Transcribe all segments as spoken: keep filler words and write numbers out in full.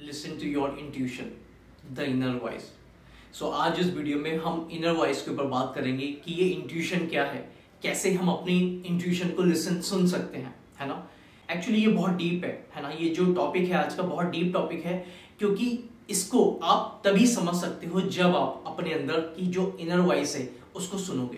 Listen to your intuition, the inner voice. So आज इस video में हम इनर वॉइस के ऊपर बात करेंगे कि ये इंट्यूशन क्या है, कैसे हम अपनी इंट्यूशन को लिसन सुन सकते हैं, है ना। एक्चुअली ये बहुत डीप है है ना। ये जो टॉपिक है आज का बहुत डीप टॉपिक है, क्योंकि इसको आप तभी समझ सकते हो जब आप अपने अंदर की जो इनर वॉइस है उसको सुनोगे।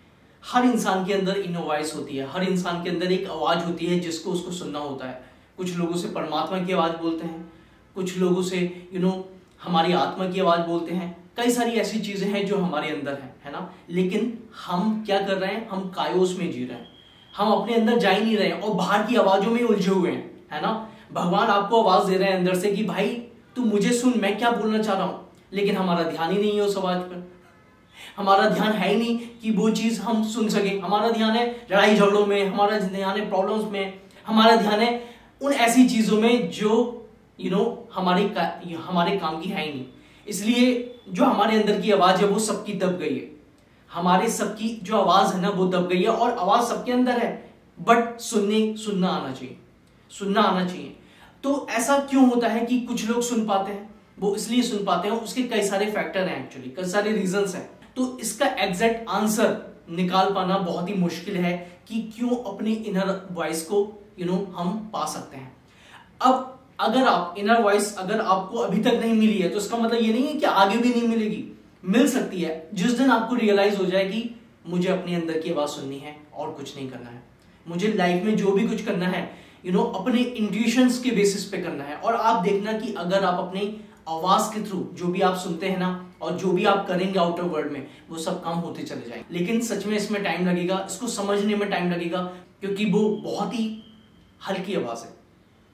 हर इंसान के अंदर इनर वॉइस होती है, हर इंसान के अंदर एक आवाज होती है जिसको उसको सुनना होता है। कुछ लोगों से परमात्मा की आवाज बोलते हैं, कुछ लोगों से यू नो हमारी आत्मा की आवाज बोलते हैं। कई सारी ऐसी चीजें हैं जो हमारे अंदर है है ना। लेकिन हम क्या कर रहे हैं, हम कायोस में जी रहे हैं, हम अपने अंदर जा ही नहीं रहे हैं और बाहर की आवाजों में उलझे हुए हैं, है ना। भगवान आपको आवाज दे रहे हैं अंदर से कि भाई तू मुझे सुन, मैं क्या बोलना चाह रहा हूं, लेकिन हमारा ध्यान ही नहीं है उस आवाज पर। हमारा ध्यान है ही नहीं कि वो चीज हम सुन सके। हमारा ध्यान है लड़ाई झगड़ों में, हमारा ध्यान है प्रॉब्लम्स में, हमारा ध्यान है उन ऐसी चीजों में जो यू you नो know, हमारे का, हमारे काम की है ही नहीं। इसलिए जो हमारे अंदर की आवाज है वो सबकी दब गई है। हमारे सबकी जो आवाज है ना वो दब गई है, और आवाज सबके अंदर है, बट सुनने सुनना आना चाहिए, सुनना आना चाहिए। तो ऐसा क्यों होता है कि कुछ लोग सुन पाते हैं? वो इसलिए सुन पाते हैं, उसके कई सारे फैक्टर हैं, एक्चुअली कई सारे रीजंस हैं। तो इसका एग्जैक्ट आंसर निकाल पाना बहुत ही मुश्किल है कि क्यों अपनी इनर वॉइस को यू नो हम पा सकते हैं। अब अगर आप इनर वॉइस अगर आपको अभी तक नहीं मिली है तो इसका मतलब ये नहीं है कि आगे भी नहीं मिलेगी, मिल सकती है। जिस दिन आपको रियलाइज हो जाए कि मुझे अपने अंदर की आवाज सुननी है और कुछ नहीं करना है, मुझे लाइफ में जो भी कुछ करना है यू नो अपने इंट्यूशंस के बेसिस पे करना है। और आप देखना कि अगर आप अपनी आवाज के थ्रू जो भी आप सुनते हैं ना और जो भी आप करेंगे आउटर वर्ल्ड में, वो सब काम होते चले जाएंगे। लेकिन सच में इसमें टाइम लगेगा, इसको समझने में टाइम लगेगा, क्योंकि वो बहुत ही हल्की आवाज है।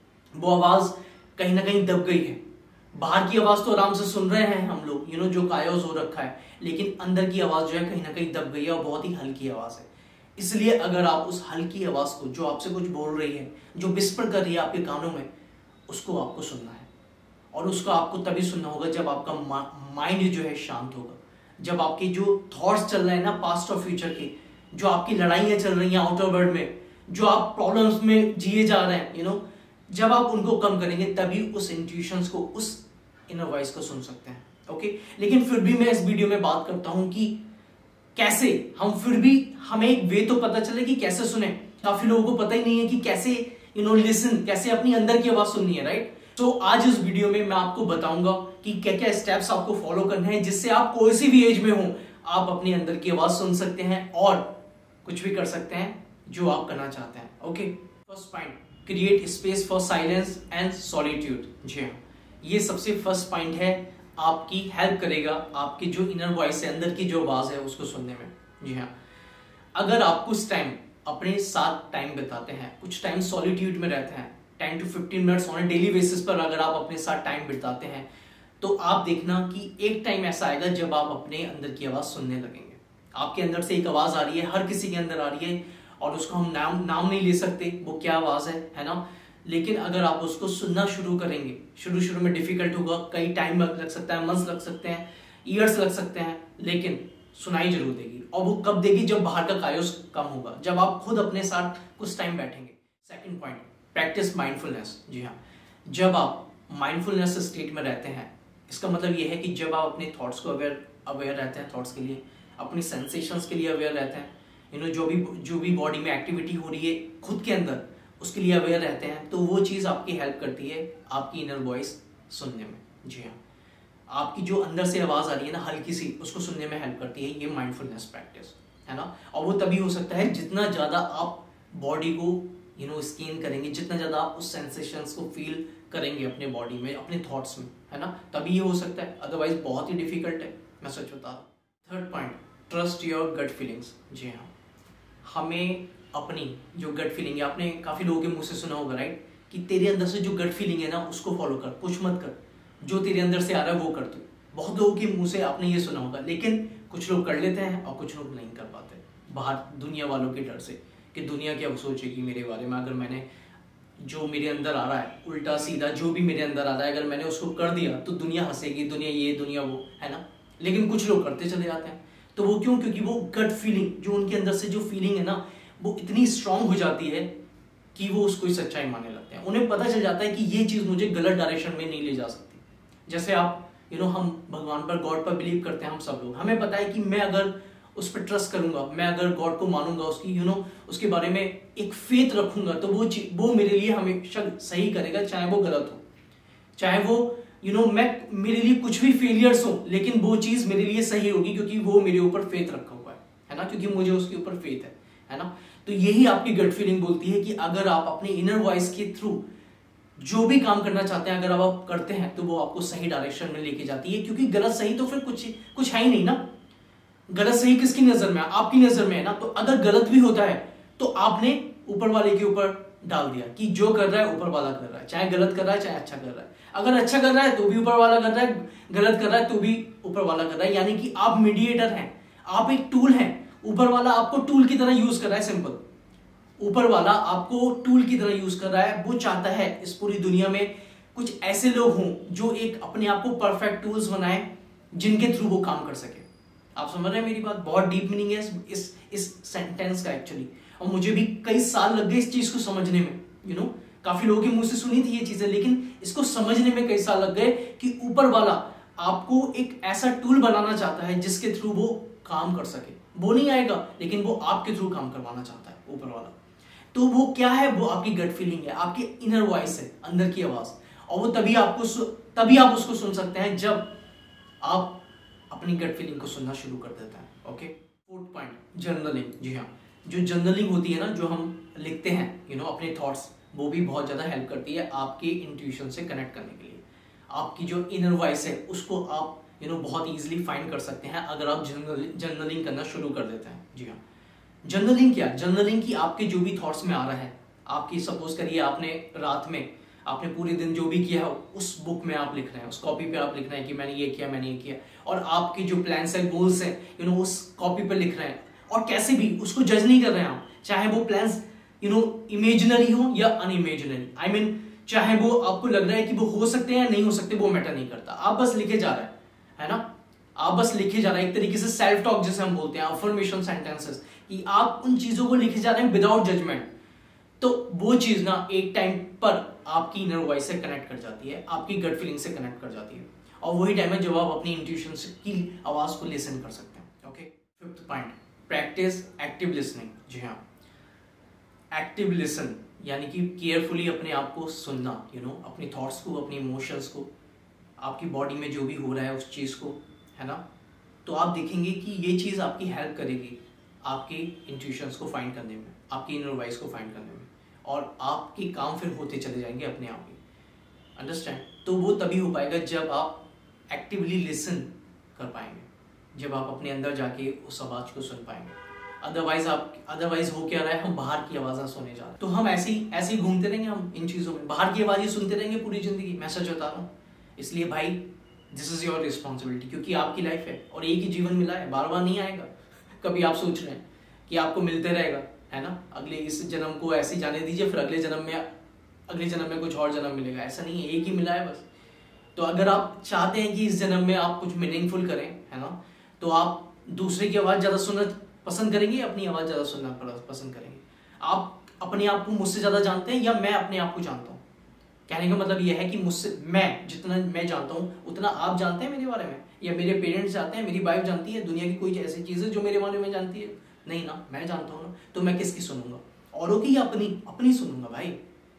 वो आवाज कहीं ना कहीं दब गई है। बाहर की आवाज तो आराम से सुन रहे हैं हम लोग, यू नो जो कायोस हो रखा है, लेकिन अंदर की आवाज जो है कहीं ना कहीं दब गई है और बहुत ही हल्की आवाज है। इसलिए अगर आप उस हल्की आवाज को, जो आपसे कुछ बोल रही है, जो विस्पर कर रही है आपके कानों में, उसको आपको सुनना है। और उसको आपको तभी सुनना होगा जब आपका माइंड जो है शांत होगा, जब आपके जो थॉट्स चल रहे हैं ना पास्ट और फ्यूचर के, जो आपकी लड़ाइयां चल रही हैं आउटर वर्ल्ड में, जो आप प्रॉब्लम्स में जिए जा रहे हैं, यू नो जब आप उनको कम करेंगे तभी उस इंट्यूशंस को, उस इनर वॉइस को सुन सकते हैं। ओके, लेकिन फिर भी मैं इस वीडियो में बात करता हूं कि कैसे हम फिर भी हमें एक वे तो पता चले कि कैसे सुने। काफी लोगों को पता ही नहीं है कि कैसे यू नो लिसन, कैसे अपनी अंदर की आवाज सुननी है, राइट। तो आज इस वीडियो में मैं आपको बताऊंगा कि क्या क्या स्टेप्स आपको फॉलो करने हैं, जिससे आप कोई सी भी एज में हो आप अपनी अंदर की आवाज सुन सकते हैं और कुछ भी कर सकते हैं जो आप करना चाहते हैं। Okay, first point, create space for silence and solitude. जी हाँ, ये सबसे फर्स्ट पॉइंट है, आपकी हेल्प करेगा आपकी जो इनर वॉइस है, अंदर की जो आवाज है उसको सुनने में। जी हाँ, अगर आप कुछ टाइम अपने साथ टाइम बिताते हैं, कुछ टाइम सॉलिट्यूड में रहते हैं, ten to fifteen minutes on daily basis पर अगर आप अपने साथ टाइम बिताते हैं, तो आप देखना कि एक टाइम ऐसा आएगा जब आप अपने अंदर की आवाज सुनने लगेंगे। आपके अंदर से एक आवाज आ रही है, हर किसी के अंदर आ रही है, और उसको हम नाम नाम नहीं ले सकते वो क्या आवाज है, है ना। लेकिन अगर आप उसको सुनना शुरू करेंगे, शुरू शुरू में डिफिकल्ट होगा, कई टाइम लग सकता है, मंथ्स लग सकते हैं, ईयर्स लग सकते हैं, लेकिन सुनाई जरूर देगी। और वो कब देगी? जब बाहर का कायोस कम होगा, जब आप खुद अपने साथ कुछ टाइम बैठेंगे। Second point, practice mindfulness. जी हाँ, जब आप माइंडफुलनेस स्टेट में रहते हैं, इसका मतलब ये है कि जब आप अपने थॉट्स को अवेयर अवेयर रहते हैं, थॉट्स के लिए, अपनी सेंसेशंस के लिए अवेयर रहते हैं, यू नो जो भी जो भी बॉडी में एक्टिविटी हो रही है खुद के अंदर, उसके लिए अवेयर रहते हैं, तो वो चीज़ आपकी हेल्प करती है आपकी इनर वॉइस सुनने में। जी हाँ, आपकी जो अंदर से आवाज़ आ रही है ना हल्की सी, उसको सुनने में हेल्प करती है ये माइंडफुलनेस प्रैक्टिस, है ना। और वो तभी हो सकता है जितना ज़्यादा आप बॉडी को यू नो स्कैन करेंगे, जितना ज़्यादा आप उस सेंसेशंस को फील करेंगे अपने बॉडी में, अपने थॉट्स में, है ना, तभी ये हो सकता है। अदरवाइज बहुत ही डिफिकल्ट है, मैं सच बता रहा हूँ। Third point, trust your gut feelings. जी हाँ, हमें अपनी जो गट फीलिंग है, आपने काफ़ी लोगों के मुंह से सुना होगा, राइट, कि तेरे अंदर से जो गट फीलिंग है ना उसको फॉलो कर, पुश मत कर, जो तेरे अंदर से आ रहा है वो कर तू। बहुत लोगों के मुंह से आपने ये सुना होगा, लेकिन कुछ लोग कर लेते हैं और कुछ लोग नहीं कर पाते, बाहर दुनिया वालों के डर से कि दुनिया क्या सोचेगी मेरे बारे में। अगर मैंने जो मेरे अंदर आ रहा है, उल्टा सीधा जो भी मेरे अंदर आ रहा है, अगर मैंने उसको कर दिया तो दुनिया हंसेगी, दुनिया ये दुनिया वो, है ना। लेकिन कुछ लोग करते चले जाते हैं, तो वो क्यों? क्योंकि वो गट फीलिंग, जो उनके अंदर से जो फीलिंग है ना, वो इतनी स्ट्रांग हो जाती है कि वो उसको ही सच्चाई मानने लगते हैं। उन्हें पता चल जाता है कि ये चीज मुझे गलत डायरेक्शन में नहीं ले जा सकती। जैसे आप यू नो हम भगवान पर, गॉड पर बिलीव करते हैं हम सब लोग, हमें पता है कि मैं अगर उस पर ट्रस्ट करूंगा, मैं अगर गॉड को मानूंगा, उसकी यू नो उसके बारे में एक फेथ रखूंगा, तो वो वो मेरे लिए हमेशा सही करेगा, चाहे वो गलत हो, चाहे वो यू नो मैं मेरे लिए कुछ भी फेलियर्स हो, लेकिन वो चीज मेरे लिए सही होगी क्योंकि वो मेरे ऊपर फेथ रखा हुआ है है ना, क्योंकि मुझे उसके ऊपर फेथ है है ना। तो यही आपकी गट फीलिंग बोलती है कि अगर आप अपने इनर वॉइस के थ्रू जो भी काम करना चाहते हैं, अगर आप, आप करते हैं तो वो आपको सही डायरेक्शन में लेके जाती है, क्योंकि गलत सही तो फिर कुछ कुछ है ही नहीं ना। गलत सही किसकी नजर में है? आपकी नजर में है ना। तो अगर गलत भी होता है तो आपने ऊपर वाले के ऊपर डाल दिया कि जो कर रहा है ऊपर वाला कर रहा है, चाहे गलत कर रहा है चाहे अच्छा कर रहा है। अगर अच्छा कर रहा है तो भी ऊपर वाला कर रहा है, गलत कर रहा है तो भी ऊपर वाला कर रहा है। यानी कि आप मीडिएटर हैं, आप एक टूल हैं, ऊपर वाला आपको टूल की तरह यूज कर रहा है। सिंपल, ऊपर वाला आपको टूल की तरह यूज कर रहा है। वो चाहता है इस पूरी दुनिया में कुछ ऐसे लोग हों जो एक अपने आप को परफेक्ट टूल्स बनाए, जिनके थ्रू वो काम कर सके। आप समझ रहे हैं मेरी बात? बहुत डीप मीनिंग है इस इस, इस सेंटेंस का एक्चुअली, और मुझे भी कई साल लग गए इस चीज को समझने में। यू you नो know, काफी लोगों के मुंह से सुनी थी ये चीजें, लेकिन इसको समझने में कई साल लग गए कि ऊपर वाला आपको एक ऐसा टूल बनाना चाहता है जिसके थ्रू वो काम कर सके। वो नहीं आएगा, लेकिन वो आपके थ्रू काम करवाना चाहता है ऊपर वाला। तो वो क्या है? वो आपकी गट फीलिंग है, आपकी इनर वॉइस है, अंदर की आवाज। और वो तभी आपको तभी आप उसको सुन सकते हैं जब आप अपनी गट फीलिंग को सुनना शुरू कर देते हैं। Okay, fourth point, journaling. जी हाँ, जो जर्नलिंग होती है ना, जो हम लिखते हैं यू नो अपने थॉट्स, वो भी बहुत ज्यादा हेल्प करती है आपके इंट्यूशन से कनेक्ट करने के लिए। आपकी जो इनर वॉइस है उसको आप यू नो बहुत इजीली फाइंड कर सकते हैं अगर आप जर्नलिंग करना शुरू कर देते हैं। जी हाँ, जर्नलिंग क्या? जर्नलिंग की आपके जो भी थॉट्स में आ रहा है, आपकी सपोज करिए आपने रात में आपने पूरे दिन जो भी किया है उस बुक में आप लिख रहे हैं, उस कॉपी पे आप लिख रहे हैं कि मैंने ये किया, मैंने ये किया, और आपके जो प्लान्स है, गोल्स है, यू नो उस कॉपी पे लिख रहे हैं। और कैसे भी उसको जज नहीं कर रहे हैं आप, चाहे वो प्लान्स यू नो इमेजिनरी हो या अनइमेजिनरी। आई मीन चाहे वो आपको लग रहा है कि वो हो सकते हैं या नहीं हो सकते, वो मैटर नहीं करता, आप बस लिखे जा रहे हैं, है ना। आप बस लिखे जा रहे हैं, एक तरीके से सेल्फ टॉक जिसे हम बोलते हैं, अफर्मेशन सेंटेंसेस, कि आप उन चीजों को लिखे जा रहे हैं विदाउट जजमेंट। तो वो चीज ना एक टाइम पर आपकी इनर वॉइस से कनेक्ट कर जाती है, आपकी गट फीलिंग से कनेक्ट कर जाती है, और वही टाइम है जब आप अपनी इंट्यूशन की आवाज को लिसन कर सकते हैं। Okay, fifth point, practice active listening. जी हाँ, एक्टिव लिसन यानी कि केयरफुली अपने आप को सुनना, यू नो अपने थॉट्स को, अपने इमोशंस को, आपकी बॉडी में जो भी हो रहा है उस चीज को, है ना। तो आप देखेंगे कि ये चीज आपकी हेल्प करेगी आपके इंट्यूशंस को फाइंड करने में, आपकी इनर वॉइस को फाइंड करने में, और आपके काम फिर होते चले जाएंगे अपने आप ही। अंडरस्टैंड? तो वो तभी हो पाएगा जब आप एक्टिवली लिसन कर पाएंगे, जब आप अपने अंदर जाके उस आवाज को सुन पाएंगे। अदरवाइज आप अदरवाइज हो क्या रहा है, हम बाहर की आवाज़ें सुने जा रहे हैं, तो हम ऐसे ही ऐसे ही घूमते रहेंगे, हम इन चीज़ों में बाहर की आवाज़ें सुनते रहेंगे पूरी जिंदगी। मैं सच बता रहा हूँ। इसलिए भाई दिस इज योर रिस्पॉन्सिबिलिटी, क्योंकि आपकी लाइफ है और एक ही जीवन मिला है, बार बार नहीं आएगा। कभी आप सोच रहे हैं कि आपको मिलते रहेगा, है ना, अगले इस जन्म को ऐसे ही जाने दीजिए, फिर अगले जन्म में अगले जन्म में कुछ और जन्म मिलेगा, ऐसा नहीं है, एक ही मिला है बस। तो अगर आप चाहते हैं कि इस जन्म में आप कुछ मीनिंगफुल करें, है ना, तो आप दूसरे की आवाज़ ज़्यादा सुनना पसंद करेंगे, अपनी आवाज़ ज़्यादा सुनना पसंद करेंगे? आप अपने आप को मुझसे ज़्यादा जानते हैं या मैं अपने आप को जानता हूँ? कहने का मतलब यह है कि मुझसे मैं जितना मैं जानता हूँ उतना आप जानते हैं मेरे बारे में, या मेरे पेरेंट्स जानते हैं, मेरी वाइफ जानती है, दुनिया की कोई ऐसी चीज़ है जो मेरे बारे में जानती है? नहीं ना, मैं जानता हूँ ना। तो मैं किसकी सुनूंगा? औरों की या अपनी? अपनी सुनूंगा भाई,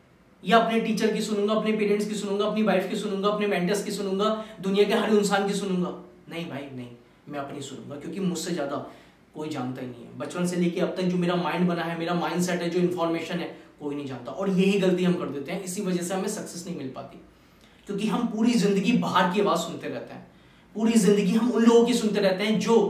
या अपने टीचर की सुनूंगा, अपने पेरेंट्स की सुनूंगा, अपनी वाइफ की सुनूंगा, अपने मेंटर्स की सुनूंगा, दुनिया के हर इंसान की सुनूंगा? नहीं भाई नहीं, मैं अपनी सुनूंगा, क्योंकि मुझसे ज़्यादा कोई जानता ही नहीं है। बचपन से लेके अब तक जो मेरा माइंड बना है, मेरा माइंड सेट है, जो इन्फॉर्मेशन है, कोई नहीं जानता। और यही गलती हम कर देते हैं, इसी वजह से हमें सक्सेस नहीं मिल पाती, क्योंकि हम पूरी जिंदगी बाहर की आवाज़ सुनते रहते हैं। पूरी जिंदगी हम उन लोगों की सुनते रहते हैं जो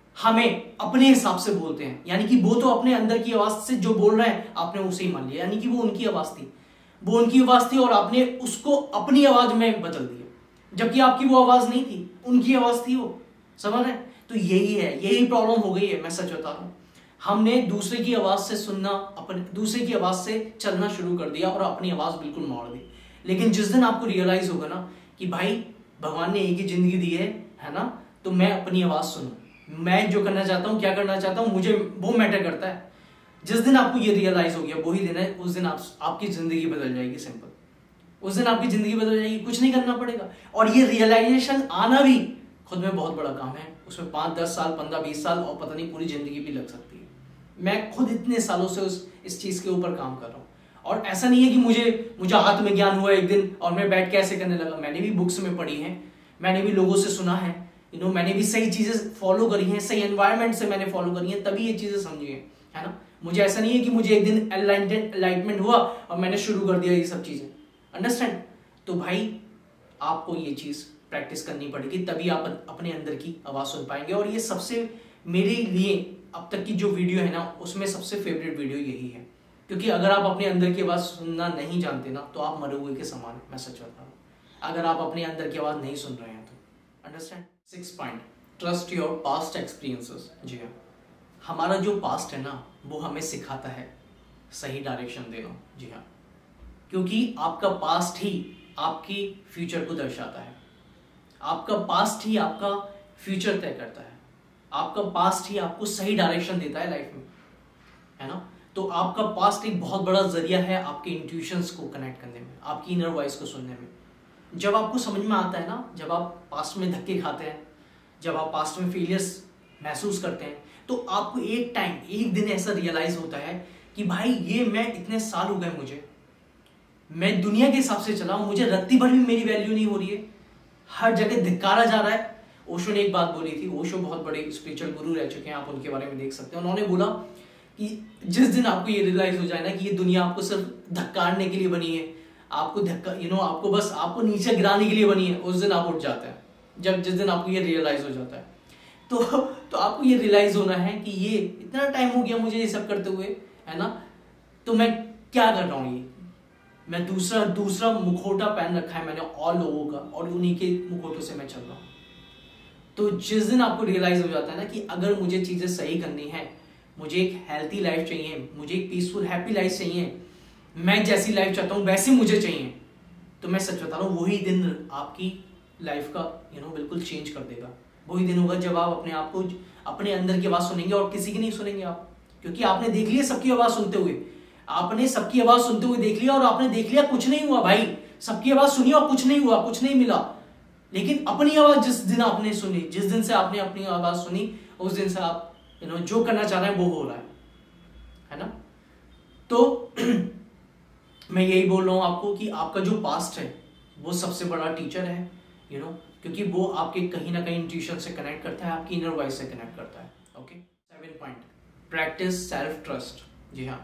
हमें अपने हिसाब से बोलते हैं, यानी कि वो तो अपने अंदर की आवाज़ से जो बोल रहे हैं आपने उसे ही मान लिया, यानी कि वो उनकी आवाज़ थी, वो उनकी आवाज़ थी और आपने उसको अपनी आवाज़ में बदल दिया, जबकि आपकी वो आवाज़ नहीं थी, उनकी आवाज़ थी वो। समझ रहे? तो यही है, यही प्रॉब्लम हो गई है। मैं सच बता रहा हूँ, हमने दूसरे की आवाज़ से सुनना, अपने दूसरे की आवाज़ से चलना शुरू कर दिया और अपनी आवाज़ बिल्कुल मोड़ दी। लेकिन जिस दिन आपको रियलाइज होगा ना कि भाई भगवान ने एक ही जिंदगी दी है, है ना, तो मैं अपनी आवाज़ सुनूं, मैं जो करना चाहता हूँ, क्या करना चाहता हूँ, मुझे वो मैटर करता है, जिस दिन आपको ये रियलाइज हो गया वही दिन है, उस दिन आप आपकी जिंदगी बदल जाएगी। सिंपल, उस दिन आपकी जिंदगी बदल जाएगी, कुछ नहीं करना पड़ेगा। और ये रियलाइजेशन आना भी खुद में बहुत बड़ा काम है। उसमें पांच दस साल, पंद्रह बीस साल और पता नहीं पूरी जिंदगी भी लग सकती है। मैं खुद इतने सालों से उस इस चीज के ऊपर काम कर रहा हूँ। और ऐसा नहीं है कि मुझे मुझे हाथ में ज्ञान हुआ एक दिन और मैं बैठ के ऐसे करने लगा। मैंने भी बुक्स में पढ़ी है, मैंने भी लोगों से सुना है, यू नो मैंने भी सही चीजें फॉलो करी हैं, सही एनवायरमेंट से मैंने फॉलो करी है, तभी ये चीजें समझी है, है ना। मुझे ऐसा नहीं है कि मुझे एक दिन एनलाइटमेंट हुआ और मैंने शुरू कर दिया ये सब चीजें। अंडरस्टैंड? तो भाई आपको ये चीज प्रैक्टिस करनी पड़ेगी, तभी आप अपने अंदर की आवाज सुन पाएंगे। और ये सबसे मेरे लिए अब तक की जो वीडियो है ना, उसमें सबसे फेवरेट वीडियो यही है। क्योंकि अगर आप अपने अंदर की आवाज सुनना नहीं जानते ना, तो आप मरे हुए के समान है। मैं सच बता रहा हूँ, अगर आप अपने अंदर की आवाज नहीं सुन रहे हैं तो। Understand? Six point, trust your past experiences. जी हाँ, हमारा जो पास्ट है ना, वो हमें सिखाता है सही डायरेक्शन देना। जी हाँ, क्योंकि आपका पास्ट ही आपकी फ्यूचर को दर्शाता है। आपका पास्ट ही आपका फ्यूचर तय करता है। आपका पास्ट ही आपको सही डायरेक्शन देता है लाइफ में, है ना। तो आपका पास्ट एक बहुत बड़ा जरिया है आपके इंट्यूशंस को कनेक्ट करने में, आपकी इनर वॉइस को सुनने में। जब आपको समझ में आता है ना, जब आप पास्ट में धक्के खाते हैं, जब आप पास्ट में फेलियर्स महसूस करते हैं, तो आपको एक टाइम, एक दिन ऐसा रियलाइज होता है कि भाई ये मैं इतने साल हो गए मुझे, मैं दुनिया के हिसाब से चला हूं, मुझे रत्ती भर भी मेरी वैल्यू नहीं हो रही है, हर जगह धिक्कारा जा रहा है। ओशो ने एक बात बोली थी, ओशो बहुत बड़े स्पिरिचुअल गुरु रह चुके हैं, आप उनके बारे में देख सकते हैं। उन्होंने बोला कि जिस दिन आपको ये रियलाइज हो जाए ना कि ये दुनिया आपको सिर्फ धक्कारने के लिए बनी है, आपको धक्का यू नो आपको बस आपको नीचे गिराने के लिए बनी है, उस दिन आप उठ जाते हैं। जब जिस दिन आपको ये रियलाइज हो जाता है, तो तो आपको ये रियलाइज होना है कि ये इतना टाइम हो गया मुझे ये सब करते हुए, है ना, तो मैं क्या कर रहा हूँ, ये मैं दूसरा दूसरा मुखौटा पहन रखा है मैंने और लोगों का, और उन्हीं के मुखौटों से मैं चल रहा हूँ। तो जिस दिन आपको रियलाइज हो जाता है ना कि अगर मुझे चीजें सही करनी है, मुझे एक हेल्थी लाइफ चाहिए, मुझे एक पीसफुल हैप्पी लाइफ चाहिए, मैं जैसी लाइफ चाहता हूँ वैसी मुझे चाहिए, तो मैं सच बता रहा हूँ वही दिन आपकी लाइफ का यू नो बिल्कुल चेंज कर देगा। वही दिन होगा जब आप अपने आप को, अपने अंदर की आवाज सुनेंगे और किसी की नहीं सुनेंगे आप, क्योंकि आपने देख लिया सबकी आवाज सुनते हुए, आपने सबकी आवाज सुनते हुए देख लिया और आपने देख लिया कुछ नहीं हुआ भाई, सबकी आवाज सुनी और कुछ नहीं हुआ, कुछ नहीं मिला। लेकिन अपनी आवाज जिस दिन आपने सुनी, जिस दिन से आपने अपनी आवाज सुनी, उस दिन से आप यू नो जो करना चाह रहे हैं वो हो रहा है, है ना। तो मैं यही बोल रहा हूं आपको कि आपका जो पास्ट है वो सबसे बड़ा टीचर है, यू नो क्योंकि वो आपके कहीं ना कहीं इंट्यूशन से कनेक्ट करता है, आपकी इनर वॉइस से कनेक्ट करता है। Okay, seven point, practice self trust. जी हाँ,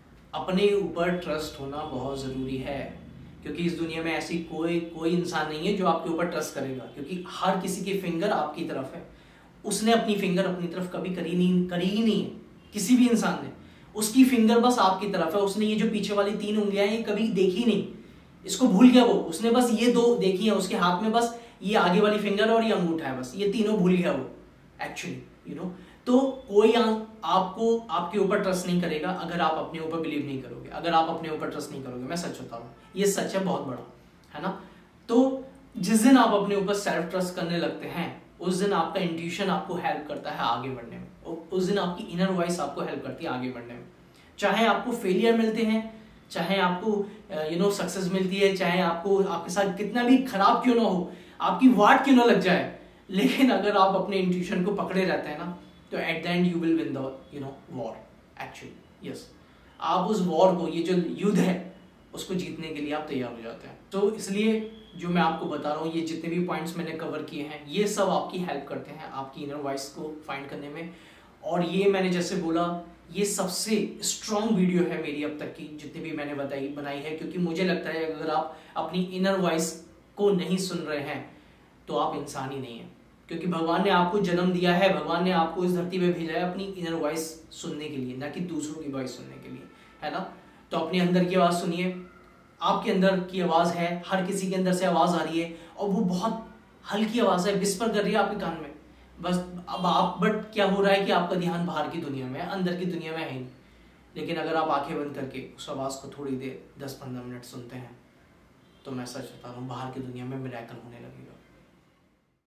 अपने ऊपर ट्रस्ट होना बहुत जरूरी है, क्योंकि इस दुनिया में ऐसी कोई कोई इंसान नहीं है जो आपके ऊपर ट्रस्ट करेगा, क्योंकि हर किसी की फिंगर आपकी तरफ है। उसने अपनी फिंगर अपनी तरफ कभी करी नहीं करी ही नहीं है, किसी भी इंसान ने, उसकी फिंगर बस आपकी तरफ है। उसने ये जो पीछे वाली तीन उंगलियां हैं ये कभी देखी नहीं, इसको भूल गया वो, उसने बस ये दो देखी है, उसके हाथ में बस ये आगे वाली फिंगर और ये अंगूठा है, बस ये तीनों भूल गया वो एक्चुअली, यू नो। तो कोई आपको आपके ऊपर ट्रस्ट नहीं करेगा अगर आप अपने ऊपर बिलीव नहीं करोगे, अगर आप अपने ऊपर ट्रस्ट नहीं करोगे। मैं सच बता रहा हूँ, ये सच है बहुत बड़ा, है ना। तो जिस दिन आप अपने ऊपर सेल्फ ट्रस्ट करने लगते हैं, उस दिन आपका इंट्यूशन आपको हेल्प करता है आगे बढ़ने में, उस दिन आपकी इनर वॉइस आपको हेल्प करती है आगे बढ़ने में। चाहे आपको फेलियर मिलते हैं, चाहे आपको यू नो सक्सेस मिलती है, चाहे आपको आपके साथ कितना भी खराब क्यों ना हो, आपकी वाट क्यों ना लग जाए, लेकिन अगर आप अपने इंट्यूशन को पकड़े रहते हैं ना, तो at the end you will win the you know war actually. Yes, आप उस वॉर को, ये जो युद्ध है, उसको जीतने के लिए आप तैयार हो जाते हैं। तो इसलिए जो मैं आपको बता रहा हूँ, ये जितने भी पॉइंट्स मैंने कवर किए हैं, ये सब आपकी हेल्प करते हैं आपकी इनर वॉइस को फाइंड करने में। और ये मैंने जैसे बोला, ये सबसे स्ट्रॉन्ग वीडियो है मेरी अब तक की जितनी भी मैंने बताई बनाई है, क्योंकि मुझे लगता है अगर आप अपनी इनर वॉइस को नहीं सुन रहे हैं तो आप इंसान ही नहीं है, क्योंकि भगवान ने आपको जन्म दिया है, भगवान ने आपको इस धरती पे भेजा है अपनी इनर वॉइस सुनने के लिए, ना कि दूसरों की वॉइस सुनने के लिए, है ना। तो अपने अंदर की आवाज सुनिए, आपके अंदर की आवाज है, हर किसी के अंदर से आवाज आ रही है और वो बहुत हल्की आवाज है, विस्पर कर रही है आपके कान में बस। अब आप बट क्या हो रहा है कि आपका ध्यान बाहर की दुनिया में है, अंदर की दुनिया में है ही। लेकिन अगर आप आंखें बंद करके उस आवाज को थोड़ी देर दस पंद्रह मिनट सुनते हैं, तो मैं सच बता रहा हूँ बाहर की दुनिया में मिरेकल होने लगेगा।